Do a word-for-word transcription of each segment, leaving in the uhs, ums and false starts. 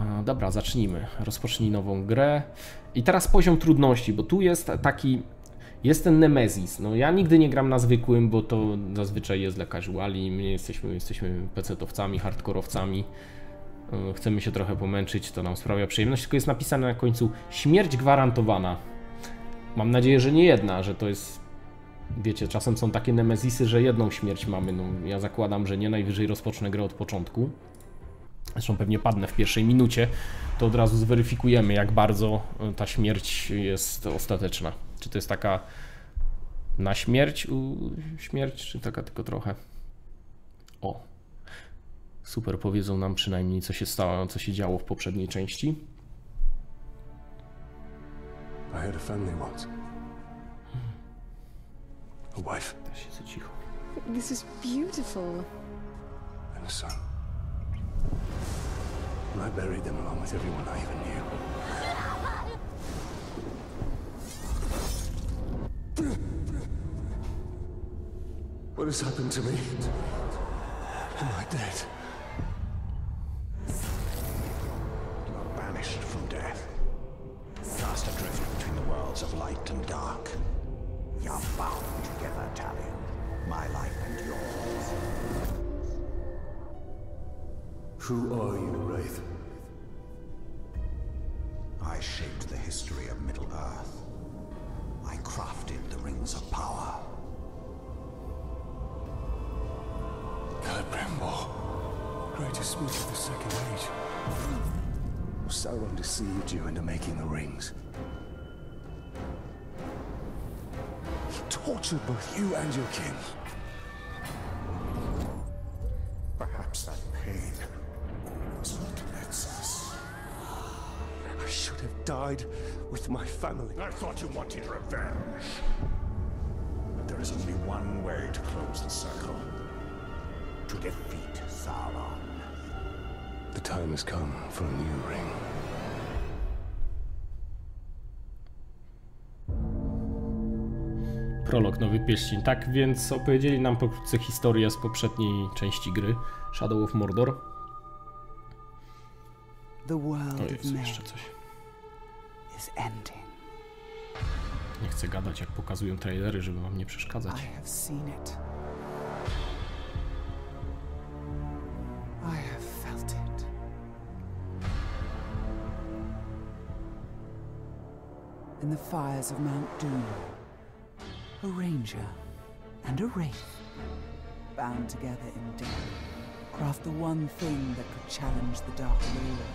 Dobra, zacznijmy. Rozpocznij nową grę. I teraz poziom trudności, bo tu jest taki... Jest ten Nemesis. No ja nigdy nie gram na zwykłym, bo to zazwyczaj jest dla casuali. My jesteśmy, jesteśmy pecetowcami, hardkorowcami. Chcemy się trochę pomęczyć, to nam sprawia przyjemność. Tylko jest napisane na końcu śmierć gwarantowana. Mam nadzieję, że nie jedna, że to jest... Wiecie, czasem są takie Nemesisy, że jedną śmierć mamy. No ja zakładam, że nie, najwyżej rozpocznę grę od początku. Zresztą pewnie padnę w pierwszej minucie, to od razu zweryfikujemy, jak bardzo ta śmierć jest ostateczna. Czy to jest taka na śmierć, u, śmierć, czy taka tylko trochę. O, super, powiedzą nam przynajmniej, co się stało, co się działo w poprzedniej części. I had a family once. A wife. Da się cicho. This is beautiful. And a son. I buried them along with everyone I even knew. What has happened to me? Am I dead? You are banished from death. Cast adrift between the worlds of light and dark. You are bound together, Talion. My life and yours. Who are you, Wraith? I shaped the history of Middle-earth. I crafted the Rings of Power. Celebrimbor, greatest speech of the Second Age. Sauron deceived you into making the rings. He tortured both you and your kin. Perhaps that pain was not in excess. I should have died with my family. I thought you wanted revenge. But there is only one way to close the circle. To defeat Sauron. The time has come for a new ring. Prolog, nowy pieściń. Tak więc opowiedzieli nam pokrótce historię z poprzedniej części gry Shadow of Mordor. The world O, of jest men jeszcze coś. is ending. Nie chcę gadać, jak pokazują trailery, żeby wam nie przeszkadzać. I have seen it. I have felt it. In the fires of Mount Doom, a ranger and a wraith, bound together in death, craft the one thing that could challenge the Dark Lord.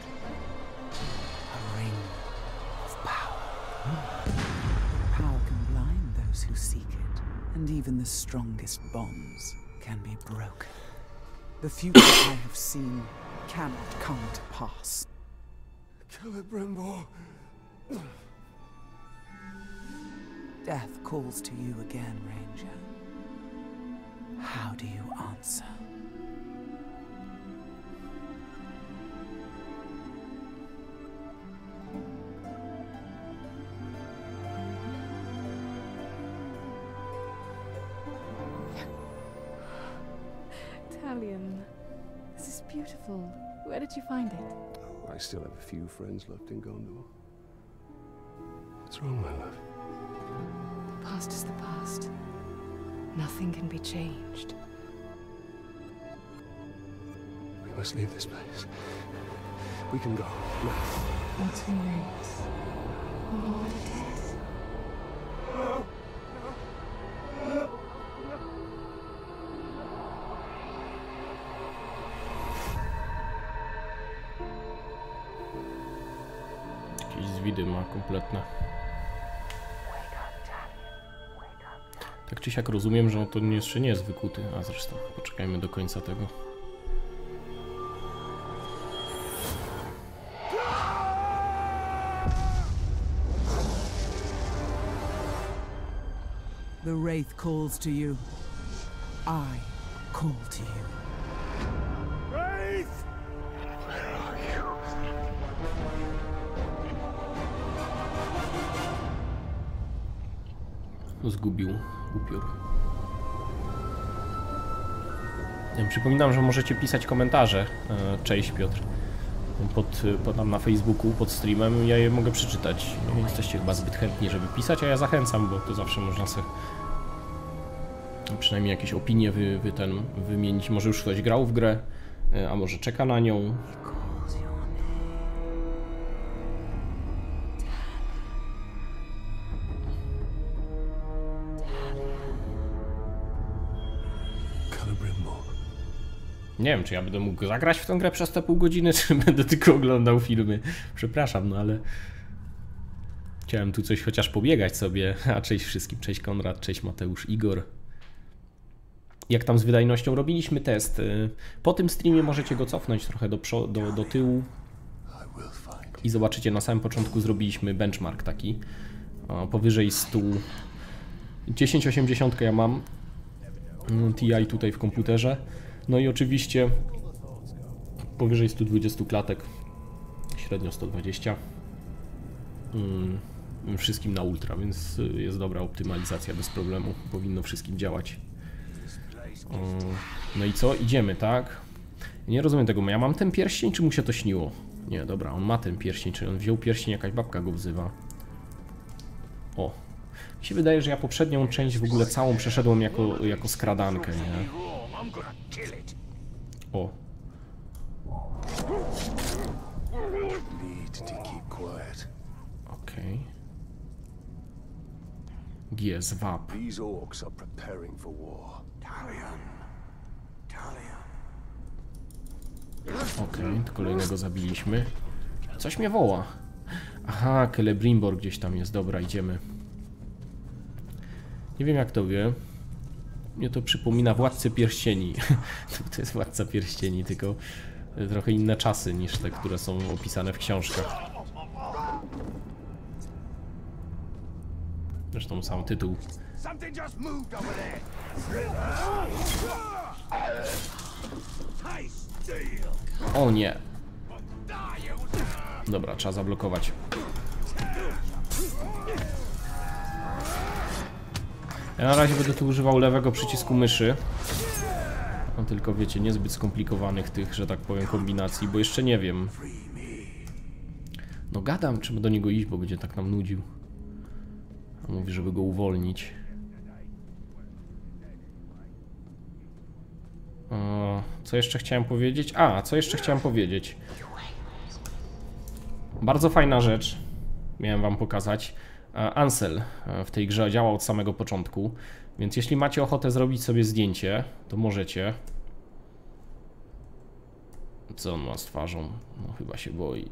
A ring of power. Power can blind those who seek it, and even the strongest bonds can be broken. The future I have seen cannot come to pass. Celebrimbor. Death calls to you again, Ranger. How do you answer? Talion, this is beautiful. Where did you find it? I still have a few friends left in Gondor. What's wrong, my love? The past is the past. Nothing can be changed. We must leave this place. We can go now. What who knows? What it is. Jakieś zwidy ma kompletne. Tak czy siak rozumiem, że to jeszcze nie jest wykuty, a zresztą poczekajmy do końca tego. The Wraith calls to you. I call to you. Wraith! Where are you? Zgubił upiór. Przypominam, że możecie pisać komentarze. Cześć Piotr. pod, pod tam na Facebooku, pod streamem, ja je mogę przeczytać. Nie jesteście chyba zbyt chętni, żeby pisać, a ja zachęcam, bo to zawsze można sobie przynajmniej jakieś opinie wy, wy ten, wymienić. Może już ktoś grał w grę, a może czeka na nią. Nie wiem, czy ja będę mógł zagrać w tę grę przez te pół godziny, czy będę tylko oglądał filmy. Przepraszam, no ale chciałem tu coś chociaż pobiegać sobie. A cześć wszystkim, cześć Konrad, cześć Mateusz, Igor. Jak tam z wydajnością? Robiliśmy test. Po tym streamie możecie go cofnąć trochę do, do, do tyłu i zobaczycie, na samym początku zrobiliśmy benchmark taki. O, powyżej stu. tysiąc osiemdziesiąt ja mam Ti tutaj w komputerze. No i oczywiście powyżej stu dwudziestu klatek, średnio sto dwadzieścia. Hmm, wszystkim na ultra, więc jest dobra optymalizacja bez problemu. Powinno wszystkim działać. No i co? Idziemy, tak? Nie rozumiem tego. Ja mam ten pierścień, czy mu się to śniło? Nie, dobra, on ma ten pierścień, czy on wziął pierścień, jakaś babka go wzywa. O. Mi się wydaje, że ja poprzednią część w ogóle całą przeszedłem jako, jako skradankę, nie? O. Okej. Okay. G, zwab. Okej, okay, kolejnego zabiliśmy. Coś mnie woła. Aha, Celebrimbor gdzieś tam jest. Dobra, idziemy. Nie wiem jak to wie. Mnie to przypomina Władcę Pierścieni. To jest Władca Pierścieni, tylko trochę inne czasy niż te, które są opisane w książkach. Zresztą sam tytuł. O nie. Dobra, trzeba zablokować. Ja na razie będę tu używał lewego przycisku myszy. No tylko wiecie, niezbyt skomplikowanych tych, że tak powiem, kombinacji, bo jeszcze nie wiem. No gadam, trzeba do niego iść, bo będzie tak nam nudził. A mówi, żeby go uwolnić. O, co jeszcze chciałem powiedzieć? A, co jeszcze chciałem powiedzieć? Bardzo fajna rzecz. Miałem wam pokazać. Ansel w tej grze działa od samego początku, więc jeśli macie ochotę zrobić sobie zdjęcie, to możecie. Co on ma z twarzą? No chyba się boi.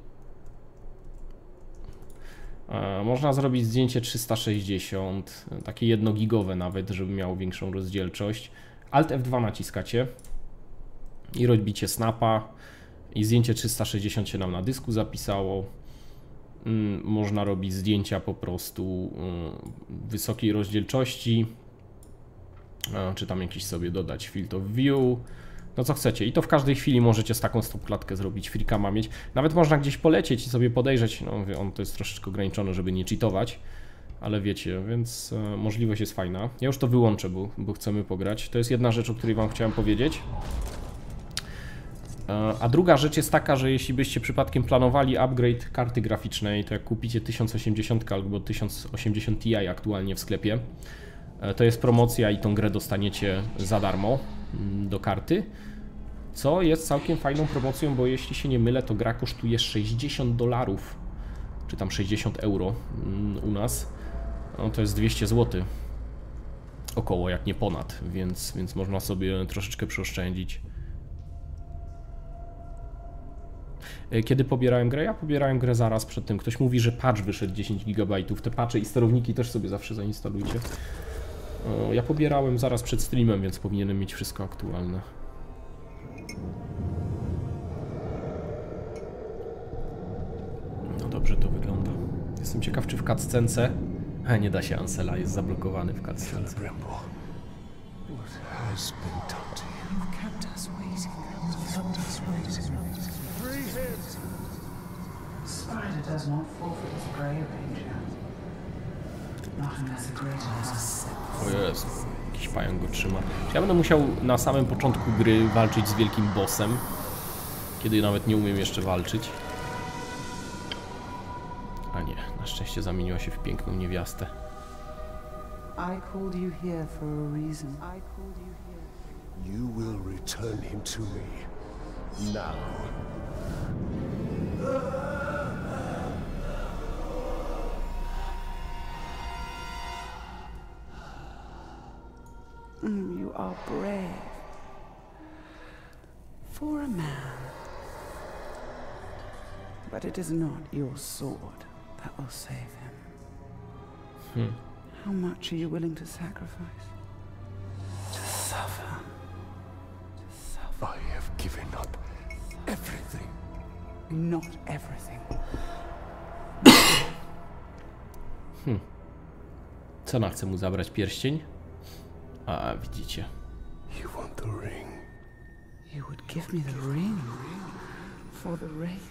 Można zrobić zdjęcie trzysta sześćdziesiąt, takie jednogigowe nawet, żeby miało większą rozdzielczość. Alt F dwa naciskacie i robicie snapa i zdjęcie trzysta sześćdziesiąt się nam na dysku zapisało. Można robić zdjęcia po prostu wysokiej rozdzielczości, czy tam jakiś sobie dodać field of view, no co chcecie. I to w każdej chwili możecie z taką stopklatkę zrobić, freakama mieć. Nawet można gdzieś polecieć i sobie podejrzeć, no on to jest troszeczkę ograniczone, żeby nie cheatować, ale wiecie, więc możliwość jest fajna. Ja już to wyłączę, bo, bo chcemy pograć. To jest jedna rzecz, o której wam chciałem powiedzieć. A druga rzecz jest taka, że jeśli byście przypadkiem planowali upgrade karty graficznej, to jak kupicie tysiąc osiemdziesiąt albo tysiąc osiemdziesiąt Ti aktualnie w sklepie, to jest promocja i tą grę dostaniecie za darmo do karty, co jest całkiem fajną promocją, bo jeśli się nie mylę, to gra kosztuje sześćdziesiąt dolarów, czy tam sześćdziesiąt euro u nas, no to jest dwieście złotych około, jak nie ponad, więc, więc można sobie troszeczkę przeoszczędzić. Kiedy pobierałem grę? Ja pobierałem grę zaraz przed tym. Ktoś mówi, że patch wyszedł dziesięć gigabajtów. Te patche i sterowniki też sobie zawsze zainstalujcie. Ja pobierałem zaraz przed streamem, więc powinienem mieć wszystko aktualne. No dobrze to wygląda. Jestem ciekaw, czy w cutscence... A nie da się Ansela, jest zablokowany w cutscence. O Jezu, jakiś pająk go trzyma. Ja będę musiał na samym początku gry walczyć z wielkim bossem. Kiedy nawet nie umiem jeszcze walczyć. A nie, na szczęście zamieniła się w piękną niewiastę. I called you here for a reason. I called you here. You will return him to me. Now. Mm, you are brave. For a man. But it is not your sword that will save him. Hmm. How much are you willing to sacrifice? To suffer. To suffer. I have given up everything. Not everything. Hmm. Co ona chce mu zabrać? Pierścień? A, widzicie. You want the ring. You would give me the ring for the wraith.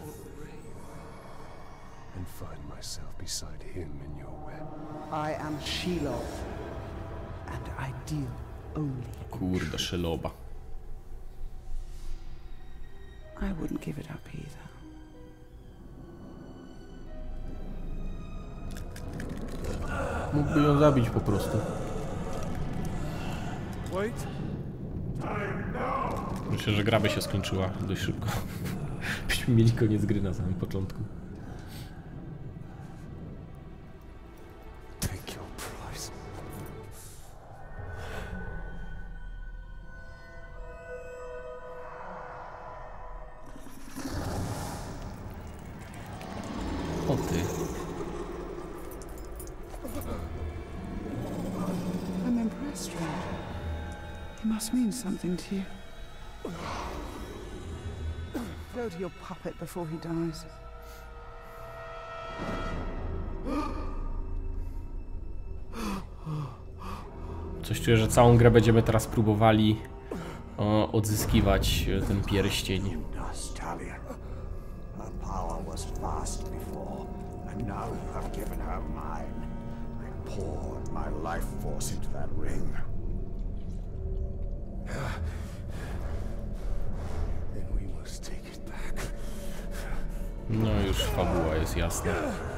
And find myself beside him in your web. I am Shelob, and I deal only. Kurde, Sheloba. I wouldn't give it up either. Mógłby ją zabić po prostu. Wait. Myślę, że gra by się skończyła dość szybko. Byśmy mieli koniec gry na samym początku. Take your price. O ty. I'm impressed, stranger. He must mean something to you. Go to your puppet before he dies. Coś czuję, że całą grę będziemy teraz próbowali o, odzyskiwać ten pierścień. Dust, Talion. Her power was vast before, and now you have given her mine. I poured my life force into that ring. Then we must take it back. No już fabuła jest jasna.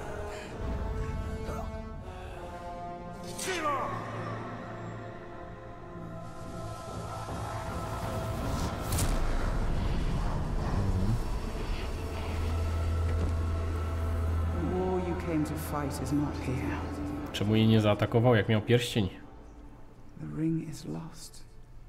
The war you came to fight is not here. Czemu jej nie zaatakował, jak miał pierścień? The ring is lost.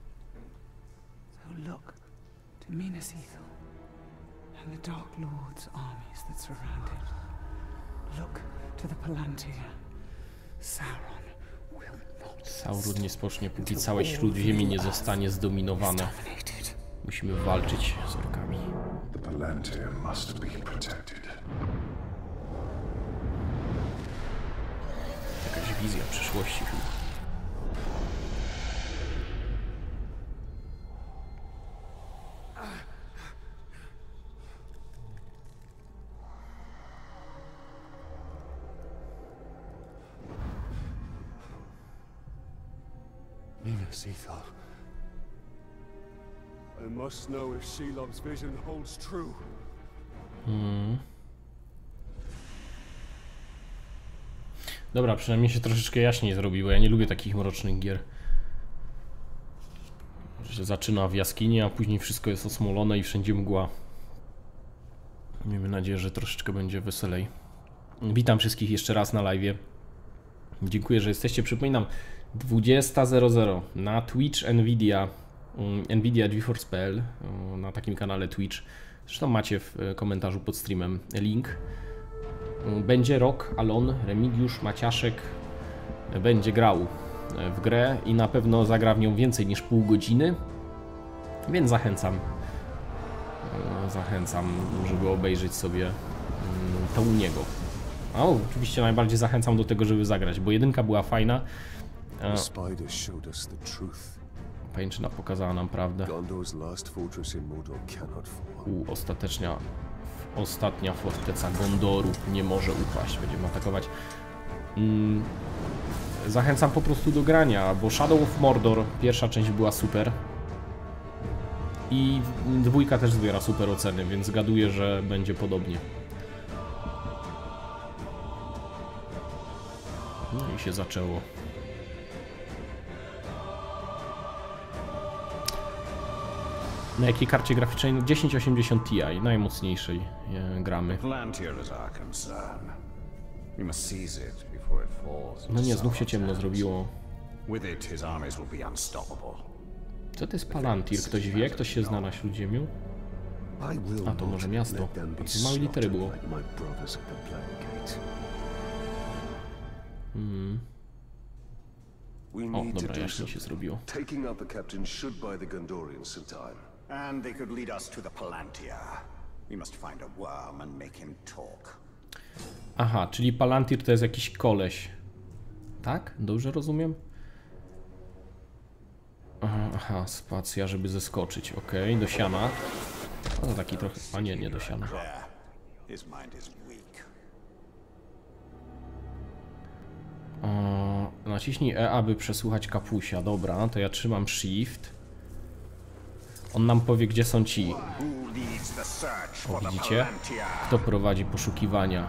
So look to Minas Ithil and the Dark Lord's armies that surround it. Look to the Palantir. Sauron will not. Sauron nie spocznie, póki całe Śródziemie nie zostanie zdominowane. Dominated. Musimy walczyć z orkami. The Palantir must be protected. Jakaś wizja przyszłości chyba. Minas Ithil. I must know if Shelob's vision holds true. Hmm. Dobra, przynajmniej się troszeczkę jaśniej zrobiło. Ja nie lubię takich mrocznych gier. Że się zaczyna w jaskini, a później wszystko jest osmolone i wszędzie mgła. Miejmy nadzieję, że troszeczkę będzie weselej. Witam wszystkich jeszcze raz na live'ie. Dziękuję, że jesteście. Przypominam, dwudziesta zero zero na Twitch Nvidia, Nvidia GeForce kropka p l, na takim kanale Twitch. Zresztą macie w komentarzu pod streamem link. Będzie Rock, Alon, Remigiusz, Maciaszek będzie grał w grę i na pewno zagra w nią więcej niż pół godziny, więc zachęcam zachęcam, żeby obejrzeć sobie to u niego. A oczywiście najbardziej zachęcam do tego, żeby zagrać, bo jedynka była fajna. The spider showed us the truth. Pajęczyna pokazała nam prawdę. Gondor's last fortress in Mordor cannot fall. U ostatecznia, ostatnia forteca Gondoru nie może upaść. Będziemy atakować. Mm, zachęcam po prostu do grania, bo Shadow of Mordor, pierwsza część była super. I dwójka też zbiera super oceny, więc zgaduję, że będzie podobnie. No i się zaczęło. Na jakiej karcie graficznej? tysiąc osiemdziesiąt Ti, najmocniejszej e, gramy. No nie, znów się ciemno zrobiło. Co to jest Palantir? Ktoś wie? Ktoś się zna na Śródziemiu? A to może miasto. A to z małej litery było. Hmm. O, dobra, jaśnie się zrobiło. Taking out the captain should buy the Gondorians some time. And they could lead us to the Palantir. We must find a worm and make him talk. Aha, czyli Palantir to jest jakiś koleś. Tak? Dobrze rozumiem? Aha, aha, spacja, żeby zeskoczyć. Okej, okay, do siana. No taki trochę... A nie, nie do siana. His mind is weak. O, naciśnij E, aby przesłuchać kapusia. Dobra, to ja trzymam Shift. On nam powie, gdzie są ci. O, widzicie? Kto prowadzi poszukiwania?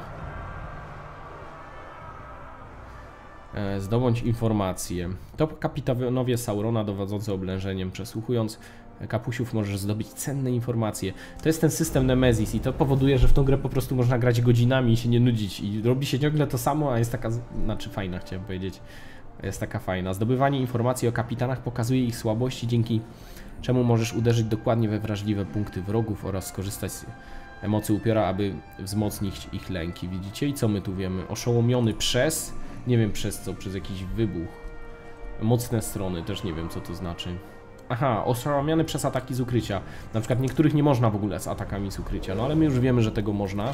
E, zdobądź informacje. To kapitanowie Saurona dowodzący oblężeniem. Przesłuchując kapusiów możesz zdobyć cenne informacje. To jest ten system Nemesis i to powoduje, że w tą grę po prostu można grać godzinami i się nie nudzić. I robi się ciągle to samo, a jest taka... Znaczy fajna, chciałem powiedzieć. Jest taka fajna. Zdobywanie informacji o kapitanach pokazuje ich słabości, dzięki czemu możesz uderzyć dokładnie we wrażliwe punkty wrogów oraz skorzystać z mocy upiora, aby wzmocnić ich lęki. Widzicie? I co my tu wiemy? Oszołomiony przez... Nie wiem przez co, przez jakiś wybuch. Mocne strony, też nie wiem co to znaczy. Aha, oszołomiony przez ataki z ukrycia. Na przykład niektórych nie można w ogóle z atakami z ukrycia, no ale my już wiemy, że tego można.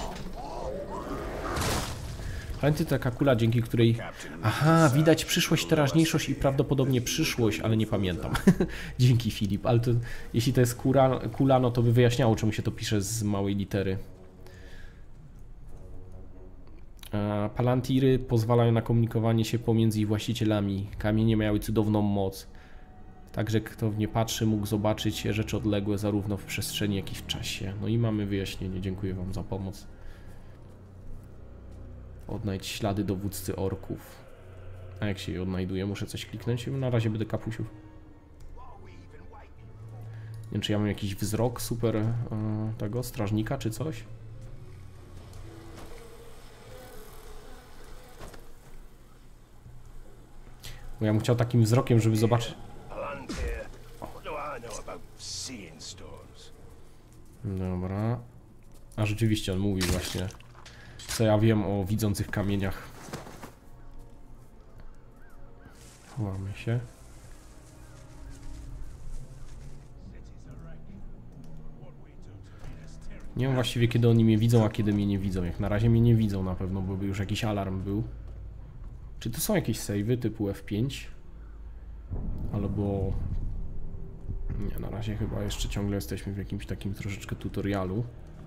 Pamiętaj, to taka kula, dzięki której... Aha, widać przyszłość, teraźniejszość i prawdopodobnie przyszłość, ale nie pamiętam. Dzięki, Filip, ale to, jeśli to jest kula, kula, no to by wyjaśniało, czemu się to pisze z małej litery. E, Palantiry pozwalają na komunikowanie się pomiędzy ich właścicielami. Kamienie miały cudowną moc. Także kto w nie patrzy, mógł zobaczyć rzeczy odległe zarówno w przestrzeni, jak i w czasie. No i mamy wyjaśnienie, dziękuję wam za pomoc. Odnajdź ślady dowódcy orków. A jak się je odnajduje? Muszę coś kliknąć? Na razie będę kapusiów. Nie wiem, czy ja mam jakiś wzrok super yy, tego strażnika, czy coś? Bo ja bym chciał takim wzrokiem, żeby zobaczyć... Dobra. A rzeczywiście on mówi właśnie, co ja wiem o widzących kamieniach. Chowamy się. Nie wiem właściwie, kiedy oni mnie widzą, a kiedy mnie nie widzą. Jak na razie mnie nie widzą na pewno, bo by już jakiś alarm był. Czy to są jakieś save'y typu F pięć? Albo... Nie, na razie chyba jeszcze ciągle jesteśmy w jakimś takim troszeczkę tutorialu.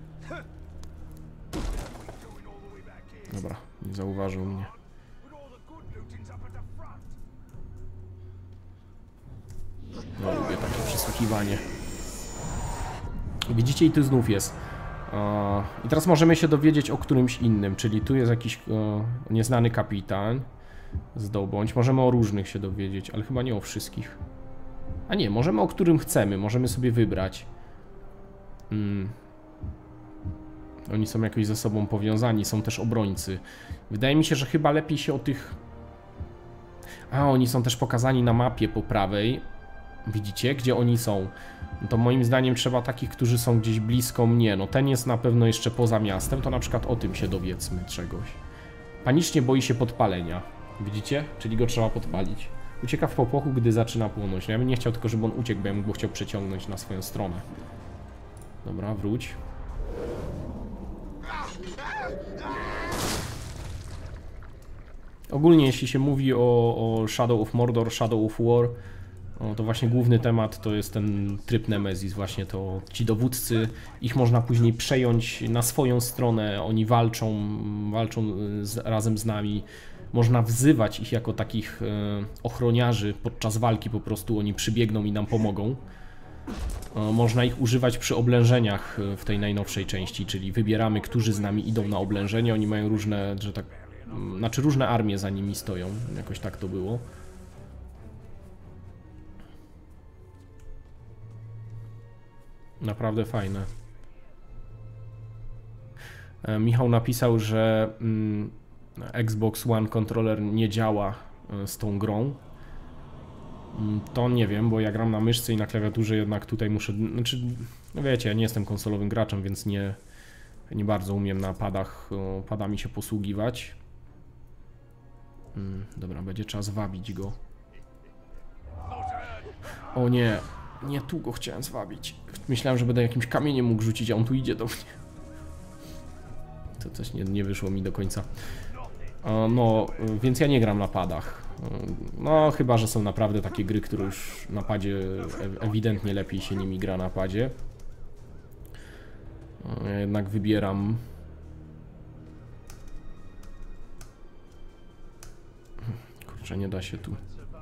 Dobra, nie zauważył mnie. No, lubię takie przesłuchiwanie. Widzicie, i tu znów jest. I teraz możemy się dowiedzieć o którymś innym, czyli tu jest jakiś nieznany kapitan. Zdobądź. Możemy o różnych się dowiedzieć, ale chyba nie o wszystkich. A nie, możemy o którym chcemy, możemy sobie wybrać. Hmm. Oni są jakoś ze sobą powiązani, są też obrońcy. Wydaje mi się, że chyba lepiej się o tych... A, oni są też pokazani na mapie po prawej. Widzicie, gdzie oni są? No to moim zdaniem trzeba takich, którzy są gdzieś blisko mnie. No ten jest na pewno jeszcze poza miastem, to na przykład o tym się dowiedzmy czegoś. Panicznie boi się podpalenia. Widzicie? Czyli go trzeba podpalić. Ucieka w popłochu, gdy zaczyna płonąć. No ja bym nie chciał tylko, żeby on uciekł, bo ja bym go chciał przeciągnąć na swoją stronę. Dobra, wróć. Ogólnie jeśli się mówi o, o Shadow of Mordor, Shadow of War, o, to właśnie główny temat to jest ten tryb Nemesis, właśnie to ci dowódcy, ich można później przejąć na swoją stronę, oni walczą, walczą z, razem z nami. Można wzywać ich jako takich e, ochroniarzy podczas walki, po prostu oni przybiegną i nam pomogą. Można ich używać przy oblężeniach w tej najnowszej części, czyli wybieramy, którzy z nami idą na oblężenie. Oni mają różne, że tak, znaczy różne armie za nimi stoją. Jakoś tak to było. Naprawdę fajne. Michał napisał, że mm, Xbox One controller nie działa z tą grą. To nie wiem, bo ja gram na myszce i na klawiaturze, jednak tutaj muszę, znaczy, no wiecie, ja nie jestem konsolowym graczem, więc nie, nie bardzo umiem na padach, padami się posługiwać. Hmm, dobra, będzie czas wabić go. O nie, nie tu go chciałem zwabić. Myślałem, że będę jakimś kamieniem mógł rzucić, a on tu idzie do mnie. To coś nie, nie wyszło mi do końca. No, więc ja nie gram na padach. No, chyba że są naprawdę takie gry, które już na padzie ewidentnie lepiej się nimi gra na padzie. Ja jednak wybieram... Kurczę, nie da się tu.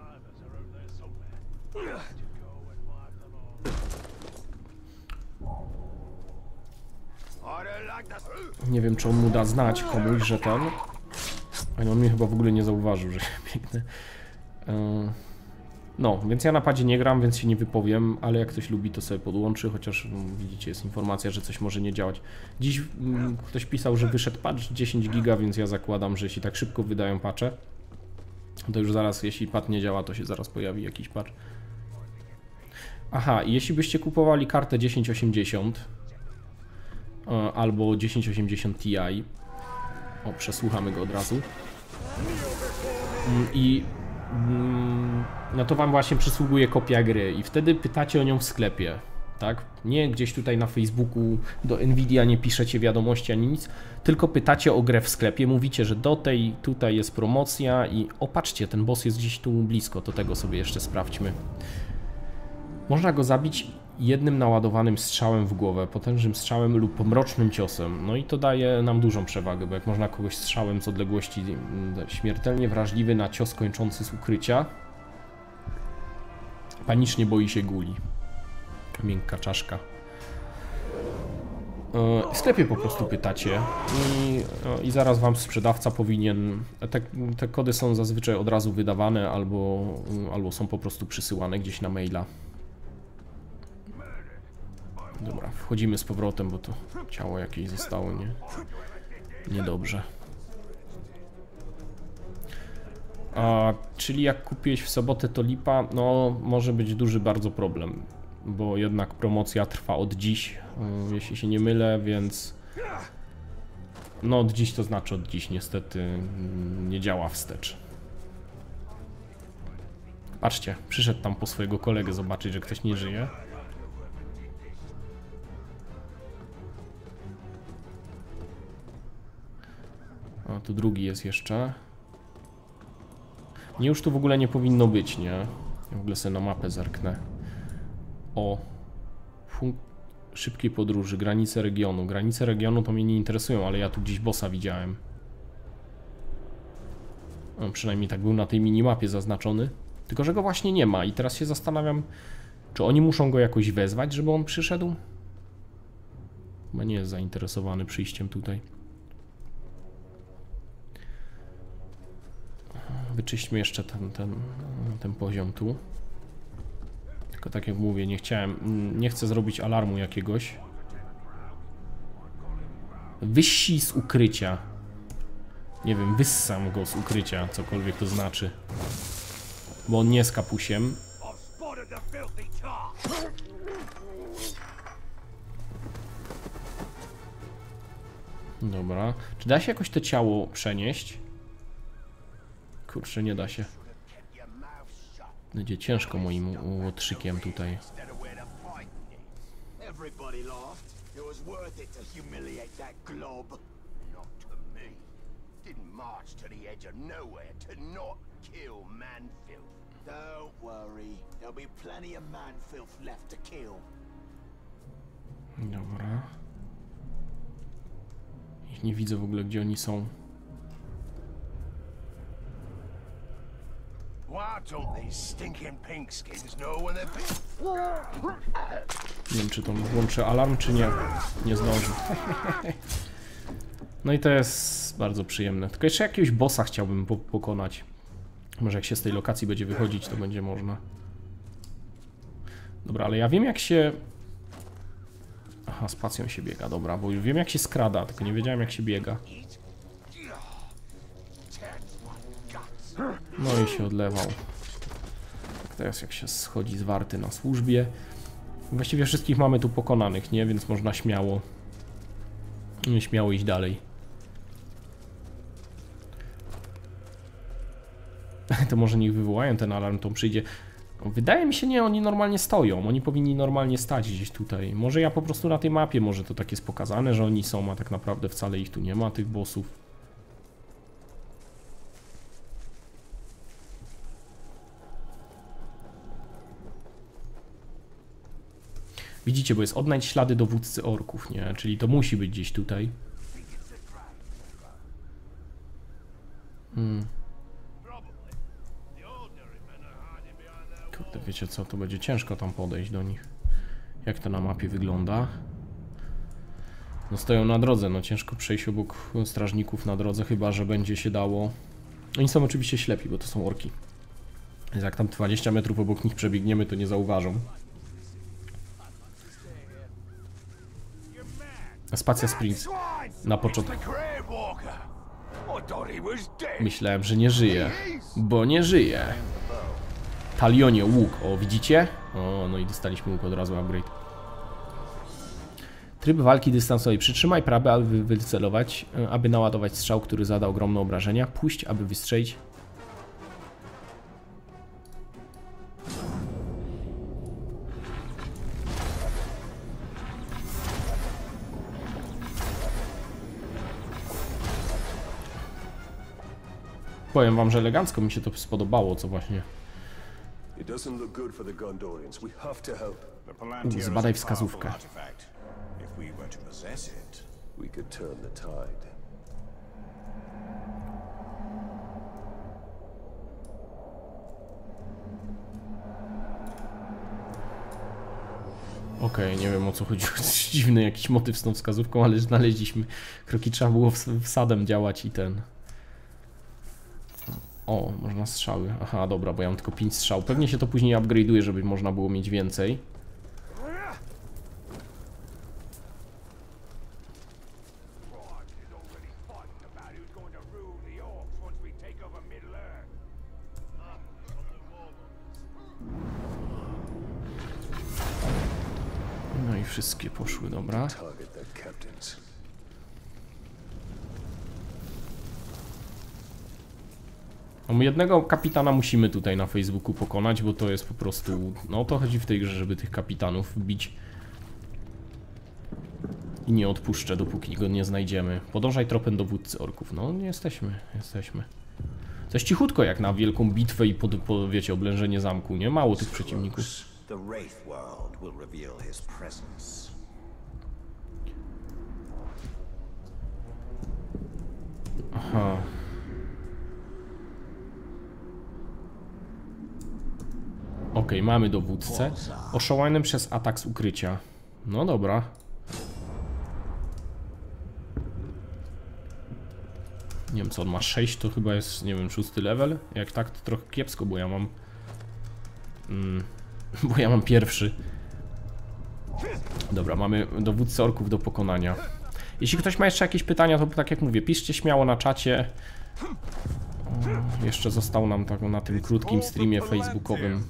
Nie wiem, czy on mu da znać komuś, że ten... Ale on mnie chyba w ogóle nie zauważył, że się biegnę. No, więc ja na padzie nie gram, więc się nie wypowiem, ale jak ktoś lubi, to sobie podłączy, chociaż no, widzicie, jest informacja, że coś może nie działać. Dziś mm, ktoś pisał, że wyszedł patch dziesięć giga, więc ja zakładam, że jeśli tak szybko wydają patche, to już zaraz, jeśli pad nie działa, to się zaraz pojawi jakiś patch. Aha, i jeśli byście kupowali kartę tysiąc osiemdziesiąt albo tysiąc osiemdziesiąt Ti, o, przesłuchamy go od razu. I no to wam właśnie przysługuje kopia gry i wtedy pytacie o nią w sklepie, tak? Nie gdzieś tutaj na Facebooku do Nvidia nie piszecie wiadomości ani nic, tylko pytacie o grę w sklepie, mówicie, że do tej tutaj jest promocja i opatrzcie, ten boss jest gdzieś tu blisko, to tego sobie jeszcze sprawdźmy. Można go zabić jednym naładowanym strzałem w głowę, potężnym strzałem lub mrocznym ciosem. No i to daje nam dużą przewagę, bo jak można kogoś strzałem z odległości śmiertelnie wrażliwy na cios kończący z ukrycia, panicznie boi się guli. Miękka czaszka. W sklepie po prostu pytacie i, i zaraz wam sprzedawca powinien... Te, te kody są zazwyczaj od razu wydawane albo, albo są po prostu przysyłane gdzieś na maila. Dobra, wchodzimy z powrotem, bo to ciało jakieś zostało, nie? Niedobrze. A, czyli jak kupiłeś w sobotę, to lipa, no może być duży bardzo problem, bo jednak promocja trwa od dziś, jeśli się nie mylę, więc no od dziś to znaczy od dziś, niestety nie działa wstecz. Patrzcie, przyszedł tam po swojego kolegę zobaczyć, że ktoś nie żyje. A tu drugi jest jeszcze. Nie, już tu w ogóle nie powinno być, nie? Ja w ogóle sobie na mapę zerknę. O. Fun szybkiej podróży, granice regionu. Granice regionu to mnie nie interesują, ale ja tu gdzieś bossa widziałem. No, przynajmniej tak był na tej minimapie zaznaczony. Tylko że go właśnie nie ma i teraz się zastanawiam, czy oni muszą go jakoś wezwać, żeby on przyszedł? Chyba nie jest zainteresowany przyjściem tutaj. Wyczyśćmy jeszcze ten, ten, ten poziom tu. Tylko tak jak mówię, nie chciałem, nie chcę zrobić alarmu jakiegoś. Wysi z ukrycia. Nie wiem, wyssam go z ukrycia, cokolwiek to znaczy. Bo on nie jest kapusiem. Dobra. Czy da się jakoś to ciało przenieść? Kurczę, nie da się. Będzie ciężko moim łotrzykiem tutaj. Dobra. Ich nie widzę w ogóle, gdzie oni są. What? Nie wiem, czy to włączy alarm, czy nie. Nie zdąży. No i to jest bardzo przyjemne. Tylko jeszcze jakiegoś bossa chciałbym po pokonać. Może jak się z tej lokacji będzie wychodzić, to będzie można. Dobra, ale ja wiem jak się... Aha, spacją się biega, dobra, bo już wiem jak się skrada, tylko nie wiedziałem jak się biega. No i się odlewał. Tak teraz jak się schodzi z warty na służbie. Właściwie wszystkich mamy tu pokonanych, nie? Więc można śmiało... Śmiało iść dalej. To może niech wywołają ten alarm, to przyjdzie. Wydaje mi się, nie, oni normalnie stoją. Oni powinni normalnie stać gdzieś tutaj. Może ja po prostu na tej mapie, może to tak jest pokazane, że oni są, a tak naprawdę wcale ich tu nie ma, tych bossów. Widzicie, bo jest odnajdź ślady dowódcy orków, nie? Czyli to musi być gdzieś tutaj. Hmm. Kurde, wiecie co, to będzie ciężko tam podejść do nich. Jak to na mapie wygląda? No stoją na drodze, no ciężko przejść obok strażników na drodze, chyba że będzie się dało. Oni są oczywiście ślepi, bo to są orki. Więc jak tam dwadzieścia metrów obok nich przebiegniemy, to nie zauważą. Spacja Springs na początek. Myślałem, że nie żyje, bo nie żyje. Talionie, łuk, o widzicie? O, no i dostaliśmy łuk od razu, upgrade. Tryb walki dystansowej. Przytrzymaj prawy, aby wycelować, aby naładować strzał, który zada ogromne obrażenia. Puść, aby wystrzelić. Powiem wam, że elegancko mi się to spodobało, co właśnie. Zbadaj wskazówkę. Okej, okay, nie wiem o co chodzi. Dziwny jakiś motyw z tą wskazówką, ale znaleźliśmy. Kroki trzeba było wsadem działać i ten. O, można strzały. Aha, dobra, bo ja mam tylko pięć strzał. Pewnie się to później upgrade'uje, żeby można było mieć więcej. No i wszystkie poszły, dobra. No, jednego kapitana musimy tutaj na Facebooku pokonać, bo to jest po prostu... No to chodzi w tej grze, żeby tych kapitanów bić. I nie odpuszczę, dopóki go nie znajdziemy. Podążaj tropem dowódcy orków. No nie jesteśmy, jesteśmy. To jest cichutko jak na wielką bitwę i pod, pod, wiecie, oblężenie zamku, nie? Mało tych przeciwników. Aha. Ok, mamy dowódcę. Oszołany przez atak z ukrycia. No dobra. Nie wiem co on ma, sześć to chyba jest, nie wiem, szósty level. Jak tak to trochę kiepsko, bo ja mam... Mm, bo ja mam pierwszy. Dobra, mamy dowódcę orków do pokonania. Jeśli ktoś ma jeszcze jakieś pytania, to tak jak mówię, piszcie śmiało na czacie. O, jeszcze został nam tak na tym krótkim streamie facebookowym.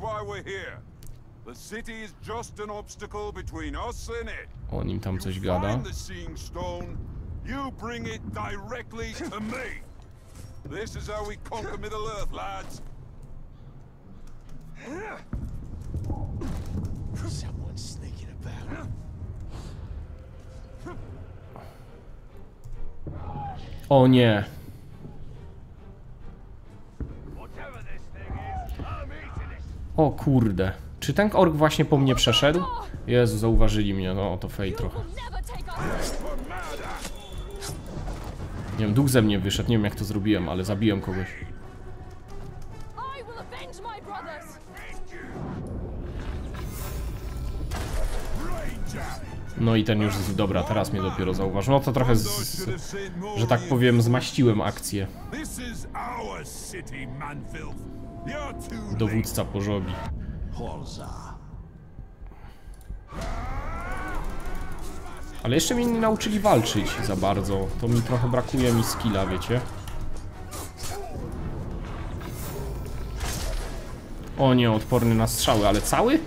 O nim tam coś gada. O nie. O kurde. Czy ten ork właśnie po mnie przeszedł? Jezu, zauważyli mnie. No to fej trochę. Nie wiem, duch ze mnie wyszedł. Nie wiem jak to zrobiłem, ale zabiłem kogoś. No i ten już, dobra, teraz mnie dopiero zauważył. No to trochę, z, z, że tak powiem, zmaściłem akcję. Dowódca pożogi. Ale jeszcze mnie nie nauczyli walczyć za bardzo. To mi trochę brakuje mi skilla, wiecie? O nie, odporny na strzały, ale cały?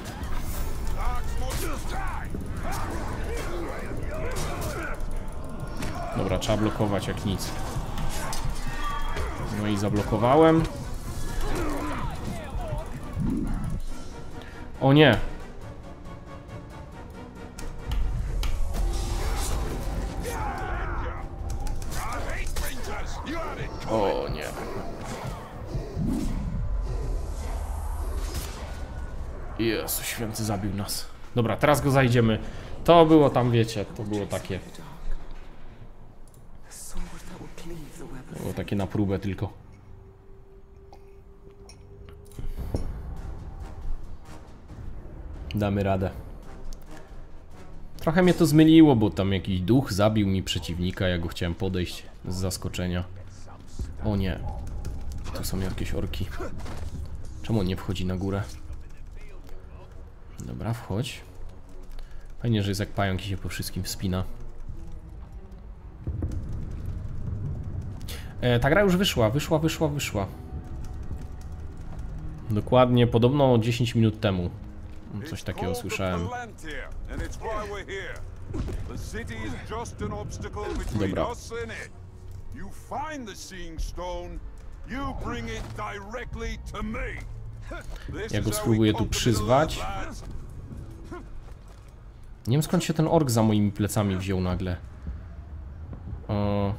Dobra, trzeba blokować jak nic. No i zablokowałem. O nie. O nie. Jezu święty, zabił nas. Dobra, teraz go zajdziemy. To było tam, wiecie, to było takie... Było takie na próbę tylko. Damy radę. Trochę mnie to zmyliło, bo tam jakiś duch zabił mi przeciwnika, ja go chciałem podejść z zaskoczenia. O nie. Tu są jakieś orki. Czemu on nie wchodzi na górę? Dobra, wchodź. Fajnie, że jest jak pająk i się po wszystkim wspina. E, ta gra już wyszła, wyszła, wyszła, wyszła. Dokładnie, podobno dziesięć minut temu. Coś takiego słyszałem. Dobra. Ja go spróbuję tu przyzwać. Nie wiem skąd się ten ork za moimi plecami wziął nagle. O...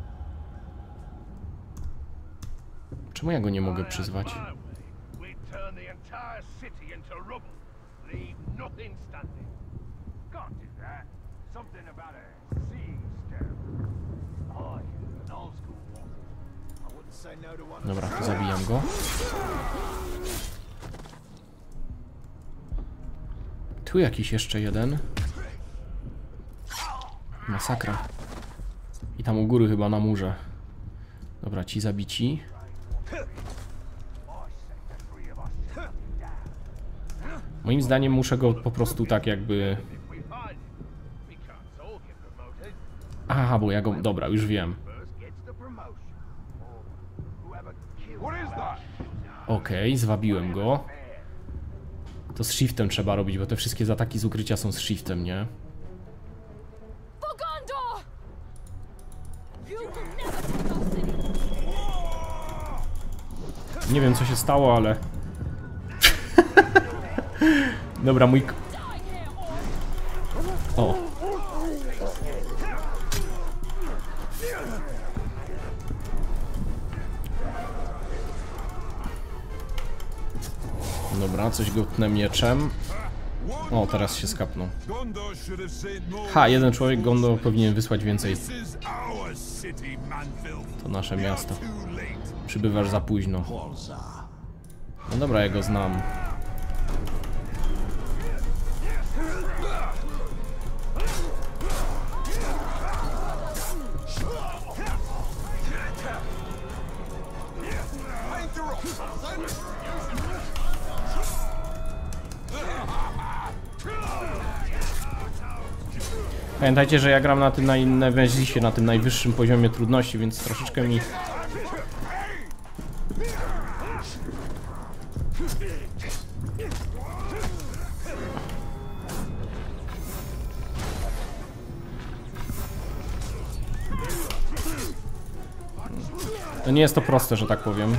Czemu ja go nie mogę przyzwać? Dobra, zabijam go. Tu jakiś jeszcze jeden. Masakra. I tam u góry chyba na murze. Dobra, ci zabici. Moim zdaniem muszę go po prostu tak jakby... Aha, bo ja go... Dobra, już wiem. Okej, okay, zwabiłem go. To z shiftem trzeba robić, bo te wszystkie ataki z ukrycia są z shiftem, nie? Nie wiem co się stało, ale... Dobra, mój... O. Dobra, coś go tnę mieczem. O, teraz się skapnął. Ha, jeden człowiek, Gondo powinien wysłać więcej. To nasze miasto. Przybywasz za późno. No dobra, ja go znam. Pamiętajcie, że ja gram na tym naj, najwyższym, na tym najwyższym poziomie trudności, więc troszeczkę mi... To nie jest to proste, że tak powiem.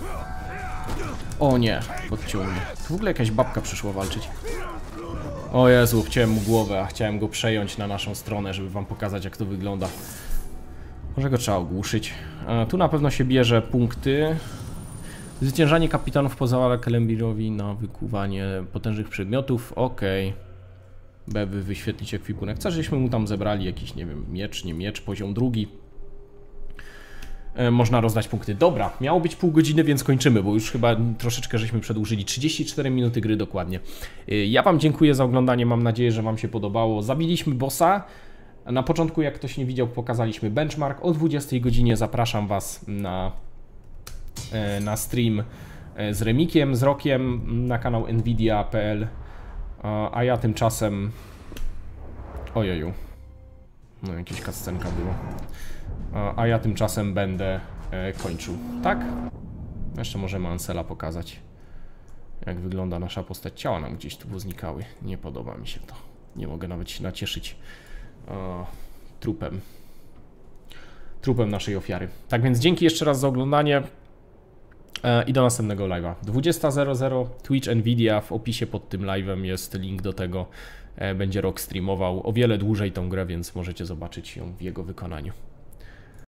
O nie, podciął mnie. Tu w ogóle jakaś babka przyszła walczyć. O Jezu, wciąłem mu głowę, a chciałem go przejąć na naszą stronę, żeby wam pokazać jak to wygląda. Może go trzeba ogłuszyć. E, tu na pewno się bierze punkty. Zwyciężanie kapitanów pozwala Kelembirowi na wykuwanie potężnych przedmiotów. Okej. Okay. B, by wyświetlić ekwipunek. Co żeśmy mu tam zebrali? Jakiś, nie wiem, miecz, nie miecz, poziom drugi. można rozdać punkty. Dobra, miało być pół godziny, więc kończymy, bo już chyba troszeczkę żeśmy przedłużyli. trzydzieści cztery minuty gry dokładnie. Ja wam dziękuję za oglądanie, mam nadzieję, że wam się podobało. Zabiliśmy bossa. Na początku, jak ktoś nie widział, pokazaliśmy benchmark. O dwudziestej godzinie zapraszam was na, na stream z Remikiem, z Rokiem na kanał nvidia kropka p l. A ja tymczasem... Ojeju. No jakaś cutscenka było. A ja tymczasem będę e, kończył. Tak? Jeszcze możemy Ansela pokazać. Jak wygląda nasza postać. Ciała nam gdzieś tu poznikały. Nie podoba mi się to. Nie mogę nawet się nacieszyć o, trupem. Trupem naszej ofiary. Tak więc dzięki jeszcze raz za oglądanie. E, I do następnego live'a. dwudziesta zero zero Twitch Nvidia. W opisie pod tym live'em jest link do tego. E, będzie Rok streamował o wiele dłużej tą grę, więc możecie zobaczyć ją w jego wykonaniu.